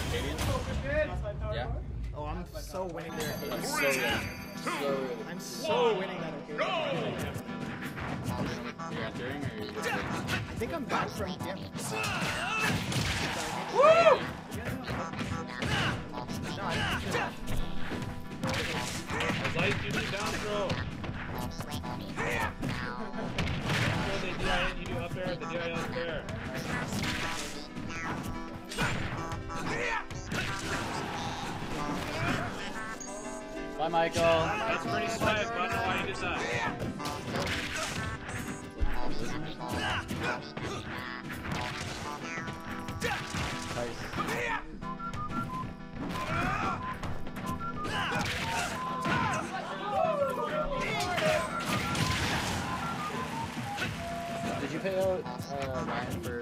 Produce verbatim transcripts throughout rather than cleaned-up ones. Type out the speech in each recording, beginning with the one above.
Arcadian? Yeah. Oh, I'm so winning there. I'm so winning. So I'm so winning that Arcadian. You're entering or you're just I think I'm back from yeah. Woo! No, I As light you do down throw. The D I N you do up there, the D I N up there. Bye, Michael. That's pretty slight, but I don't know why you did that. Did you pay out uh, Ryan for...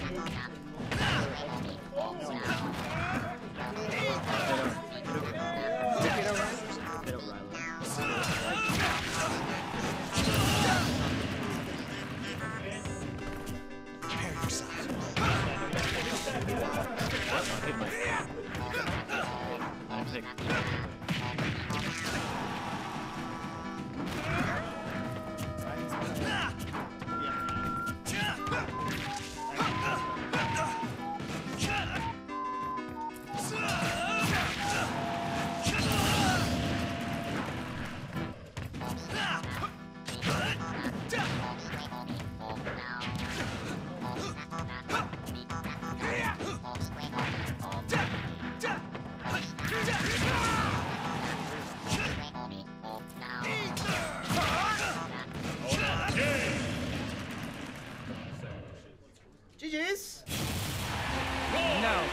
G G's. Now,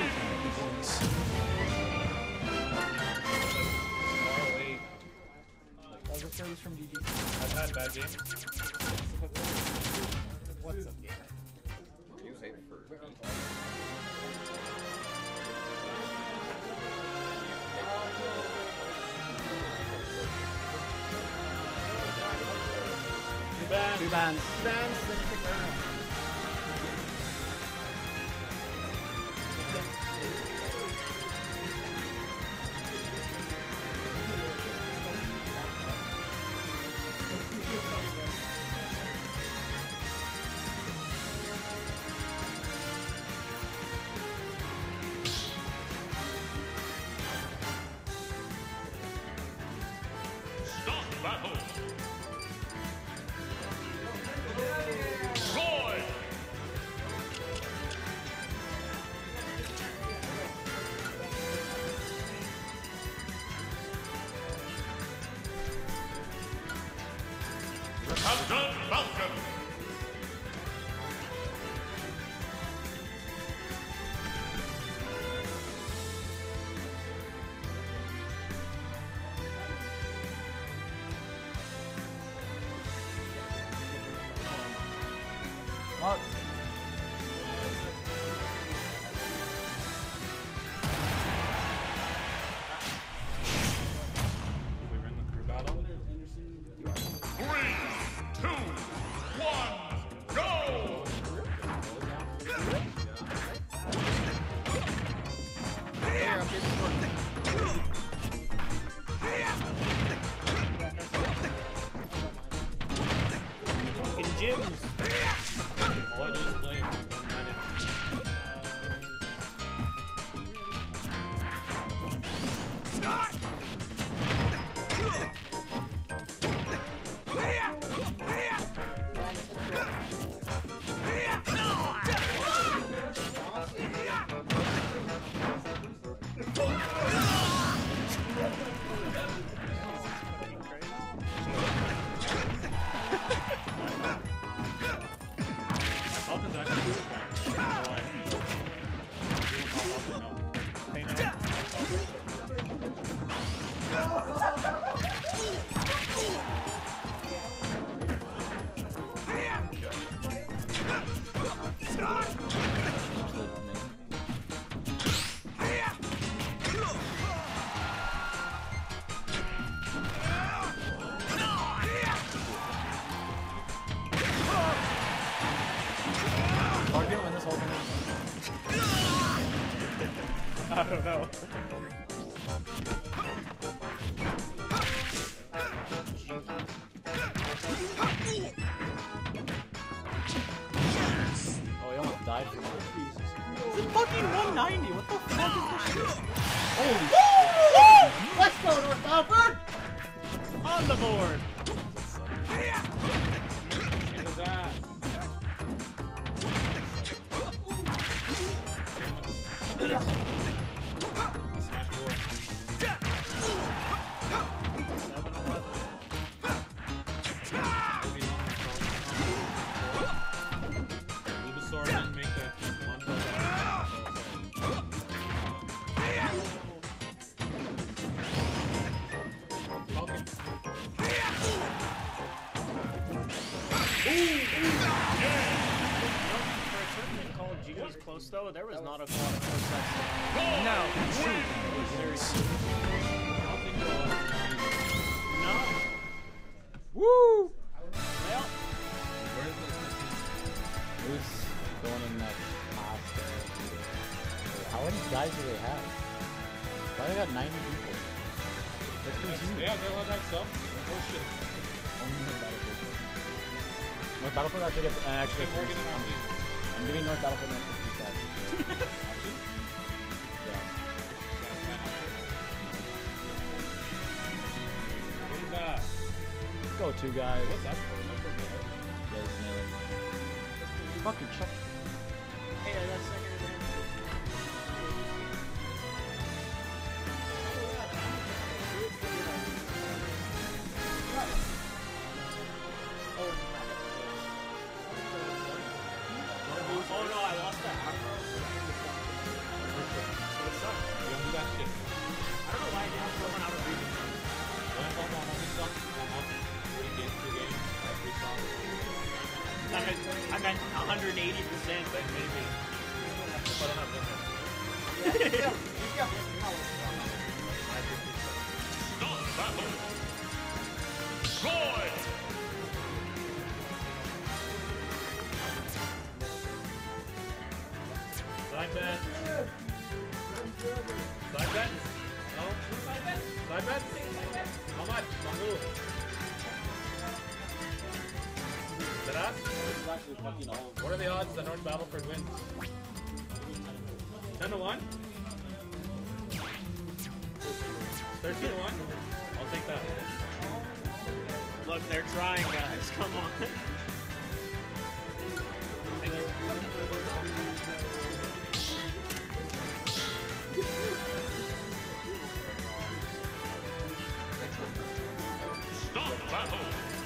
That was a series from G G. I've had bad games. What's up? You say it for... Two bands. two bands. Bands, then pick right now. Stop battle! Roy! Captain Falcon! Mark. We were in the crew battle. Three, two, one! I don't know. Oh, he almost died from that. This is fucking one ninety. What the fuck is this shit? Holy shit! Let's go, North Alfred! On the board. Get his ass. Smash board. Venusaur didn't make that one. Falcon. For a tournament called G G's close though, there was not a lot of close sets. No. No. Woo! Well, Who's going in that past there? How many guys do they have? Why they got ninety people? They're pretty huge. Yeah, they all that stuff. Oh shit. Only North Battlefield. North Battlefield actually gets an extra Keep working three. on these. I'm giving North Battlefield an extra three stats. Yeah. What is that? Go two guys. What's that for? That's for good. Yeah, just nail it. Fucking shut. hey, that's second. Oh no, I lost that. You don't do that shit. I don't know why I didn't throw one out of reason. When I found out how many songs you want three games, two games, every song. I meant, I meant one hundred eighty percent, but maybe. But I'm not doing that. Start battle. Roy. Side bet. Side bet? No? Side bet? How much? One move. Is it us? What are the odds that North Battleford wins? ten to one? thirteen to one? I'll take that. Look, they're trying, guys. Come on. Thank you. Start battle.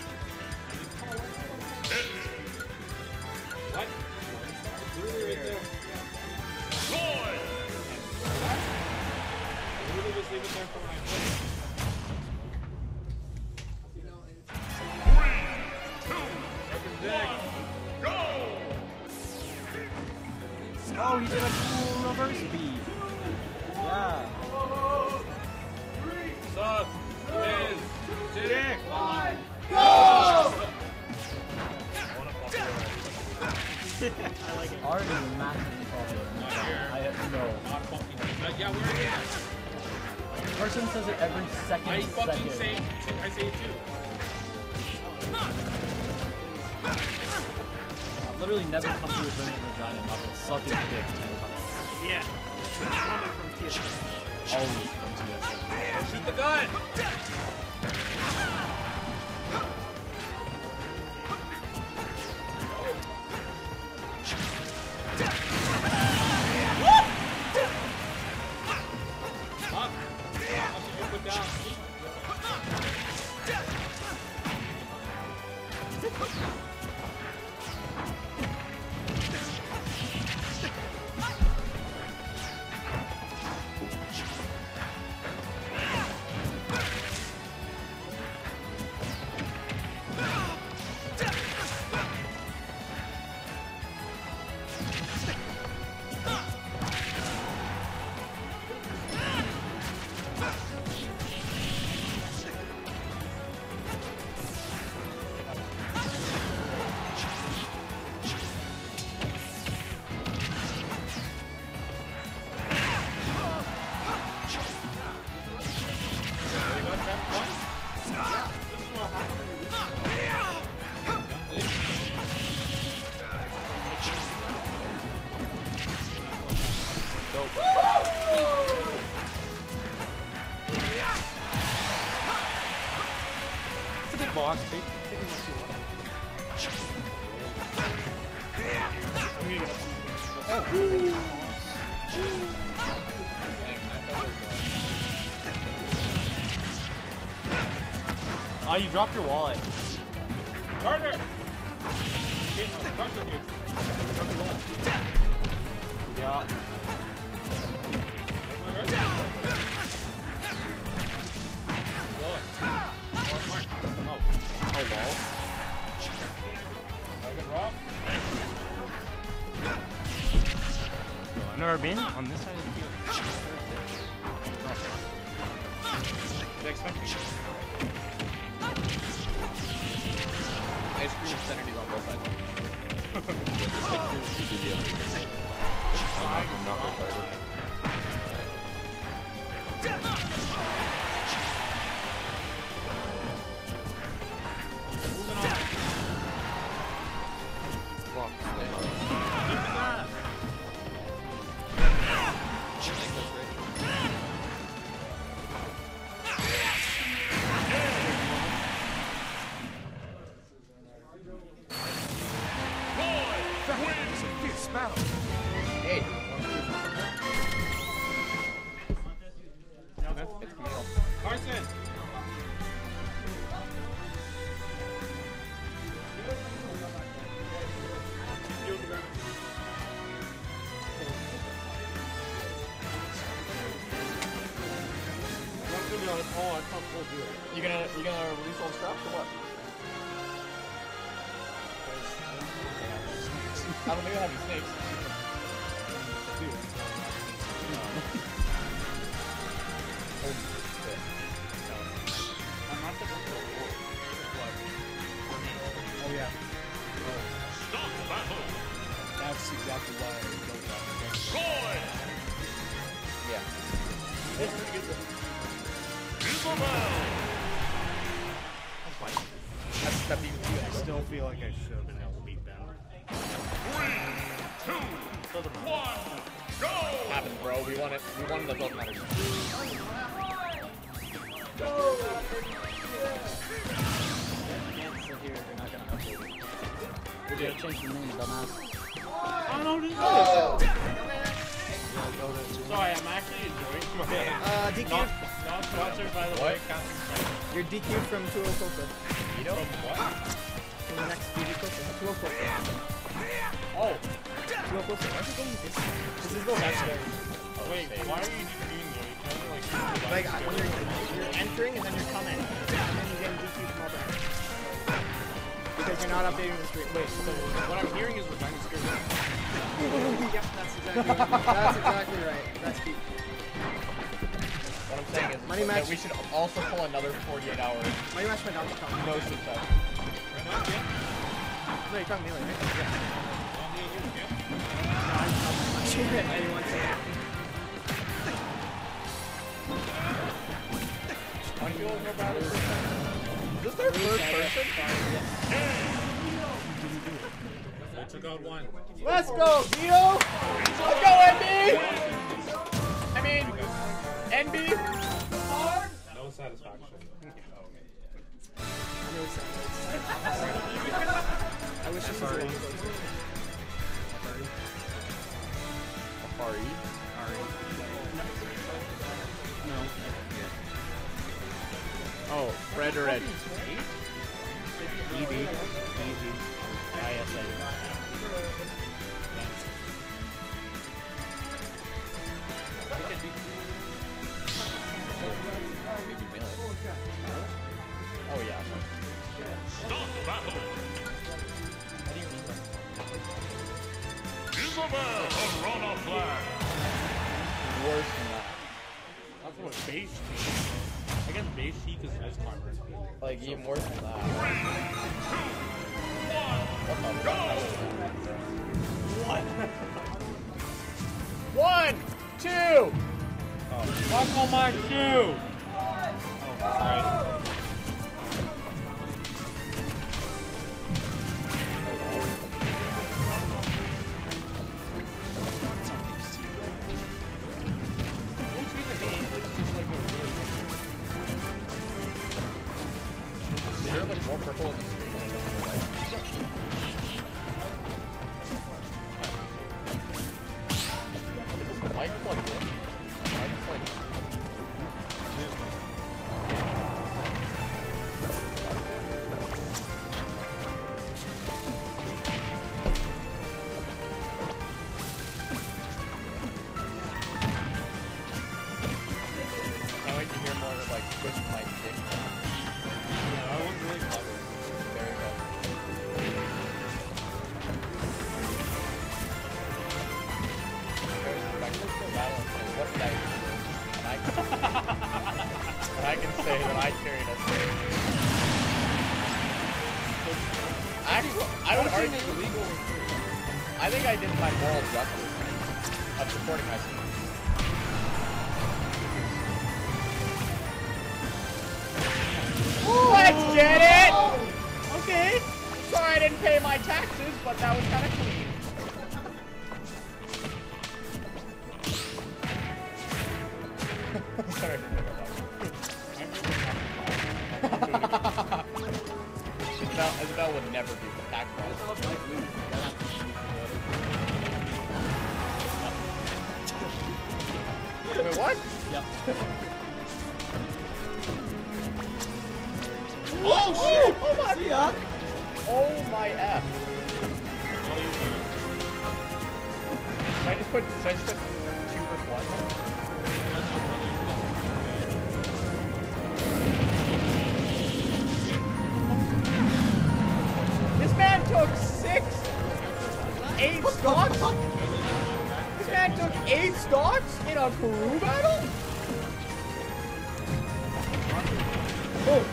Hit. What? It's literally right there. Roy. Literally just leave it there for when I play. Go. Oh, he did a cool reverse beat. Yeah. Suck. Is. Dick. I like it. Already massively popular. Not here. I know. Not fucking. Uh, yeah, where are you at? Person says it every second. I fucking second. say. I say it too. I've literally never come to a tournament with Giant and not been sucking dick ten times. Yeah. Coming from T S M. Always come to this. Shoot the gun. Up. How should you put down? It's a big boss. Take, take him what you want. Oh, you dropped your wallet. Carter! Get Carter here. Drop your wallet. Yeah. Oh, well. I've never been on this side of the field. Next time. Ice cream obscenities on both sides. I'm not retarded. Hey, Carson! Oh, I can't pull do it. you gonna you gonna release all the scraps or what? I don't think I have any snakes. I'm not supposed to award. Oh, yeah. Stop battle. That's exactly why I wrote that. Roy. Yeah. Isabel. That's that being I still feel like I should have been able to beat Ben. Three, two, one, go. happened, bro. We won it. We won the both matters. We're gonna change the name, dumbass. I don't know this. Sorry, I'm actually enjoying my Uh, D Q. Not, not sponsored by the What? way. Captain Strike. You're D Q'd from two oh Coco. You know? From what? From the next D Q Coco. two oh Coco. Oh, two oh Coco. Why is it going this? This is the best way. wait, why are you doing that? You kind of like, Like, uh, when you're, you're entering and then you're coming. And then you get D Q'd from all that. Because you're not updating the screen. Wait, so what I'm hearing is Regina Skirt. Yep, that's exactly right. That's exactly right. That's deep. What I'm saying is Money that match. we should also pull another forty-eight hours. Money match my Donkey Kong. No success. No, you're talking melee, right? Yeah. Shit, I didn't want to say that. Why do you feel more bad? Is this their third person? I took out one. Let's go, Vito! Let's go, N B! I mean, N B? No satisfaction. I wish this was a little closer. Ari? Oh, red or red? E V. E V. I S N. Oh, yeah. Stop battle. Isabel Piranha Flag. Worse than that. That's what base sheet. I guess base sheet is this card. Like, even worse than that. One, two. Buckle my shoe! Oh, sorry. mic plugged in. I just like. Can't wait to hear more of like Twitch mic thing. Yeah, that one's really clever. There you go. What dice? And I can, and I can say that I carried us there. Actually, I would argue illegal. I think I did my moral justice of supporting my students. Let's get it! Okay. Sorry I didn't pay my taxes, but that was kind of clean. Sorry. Isabel, Isabel would never do the tax laws. Wait, what? Yep. Oh shit! Oh my god! Oh my f! Should I just put, should I just put two versus one? This man took six, eight stocks? This man took eight stocks in a crew battle? Oh.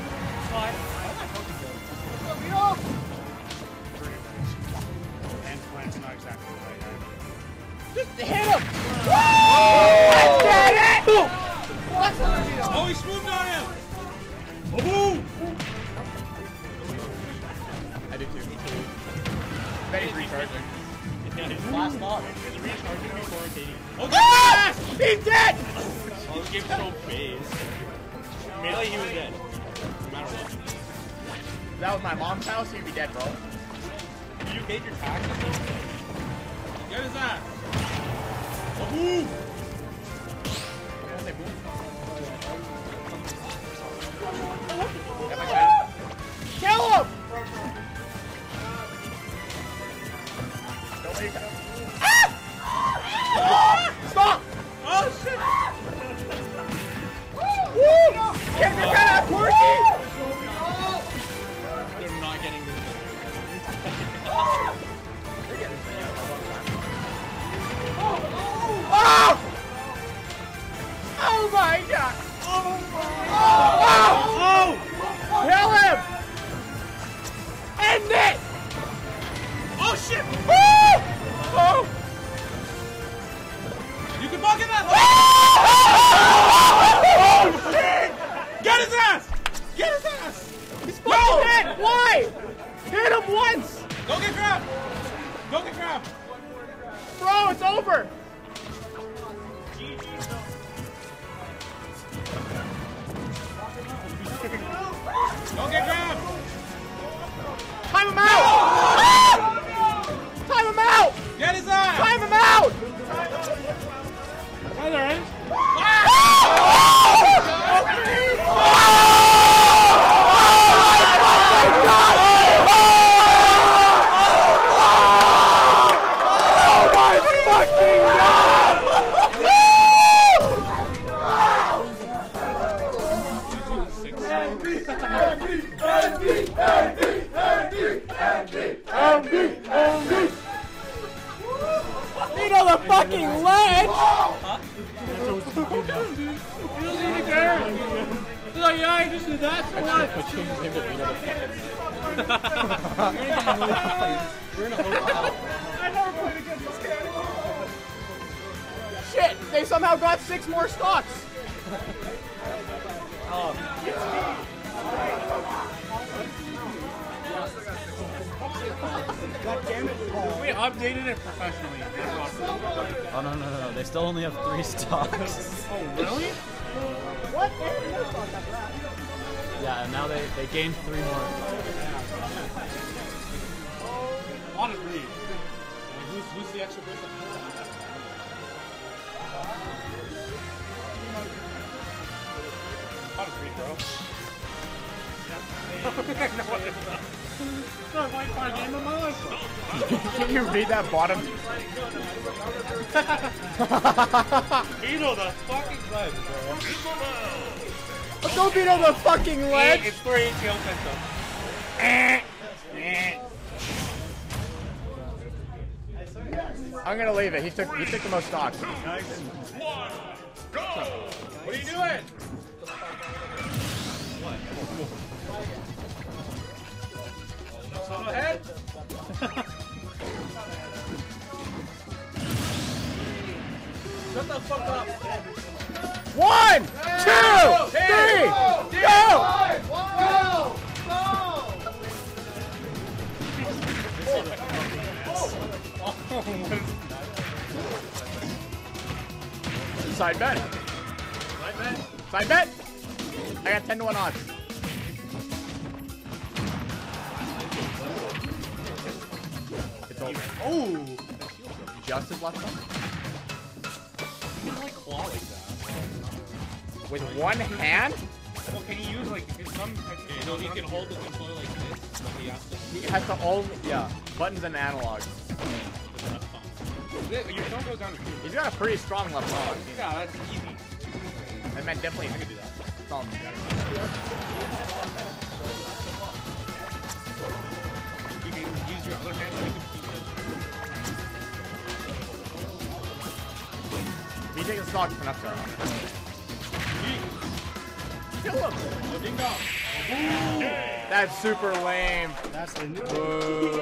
Transplant's not exactly the right guy. Just hit him! Let's get it! Well, that's what we do. Oh, he swooped on him! Oh, I do too. Betty's recharging. Last thought. Is it recharging before rotating? oh, Ah! He's dead! Oh, this game's so phased. Melee, he was dead. No matter what. If that was my mom's house, he'd be dead, bro. You paid your taxes? Get his ass! Oh, Kill him! Nobody can... Ah! Stop! oh shit! Woo! Kids are kind of quirky! They're not getting this. Oh! Oh my god! Oh! Oh! Kill him! End it! Oh shit! Woo! Oh! You can bucket that! Oh shit! Get his ass! Get his ass! He's fucking dead! Why? Hit him once! Go get grabbed! Go get grabbed! Bro, it's over! Go get grabbed! Time him out! Ah! Time him out! Get his ass! Time him out! Hi there, Ed. You know the fucking ledge! He's like, yeah, I just did that. So what? I changed him to Vito the fucking. You're in a hotel. I never played against this guy. Shit, they somehow got six more stocks. We updated it professionally. Oh no no no no! They still only have three stocks. Oh really? What? They have more stocks after that. Yeah, and now they they gained three more. On a three. Who's who's the extra person? bro. I know what it's not. It's not white part game of my life, bro. Can you read that bottom? Beetle the fucking ledge, bro. Don't beat on the fucking ledge! It's for H L Penta. I'm gonna leave it. He took he took the most stock. One, go! What are you doing? Solo ahead. Shut the fuck up. One, two, three, go! Side bet. Side bet. Side bet. I got ten to one odds. It's over. Oh! Just his left one. You can like claw like that. With one hand, Well, can you use like some? Okay, So he can hold the controller like this, but he has to. he has to only yeah buttons and analog. Your thumb goes down to two. He's got a pretty strong left arm. Yeah, that's easy. That meant definitely I could do that. That's all I'm doing. You can use your other hand to make him keep it. He takes a stock for enough time. Kill him! Ding dong. That's super lame. That's the new. Boo.